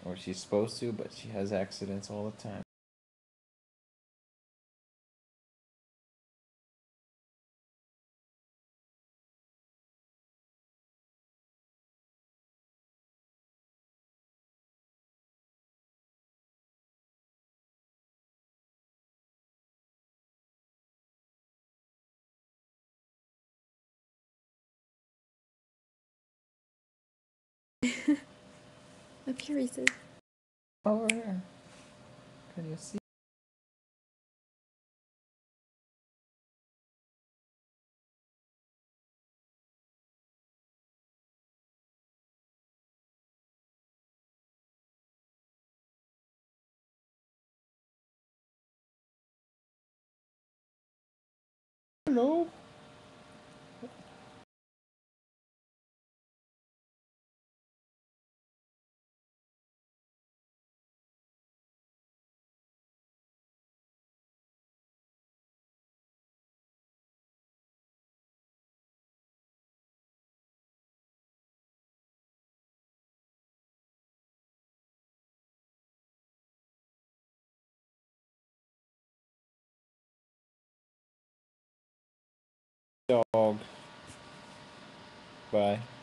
Or she's supposed to, but she has accidents all the time. Up your Reese's. Over here. Can you see? Hello. Dog. Bye.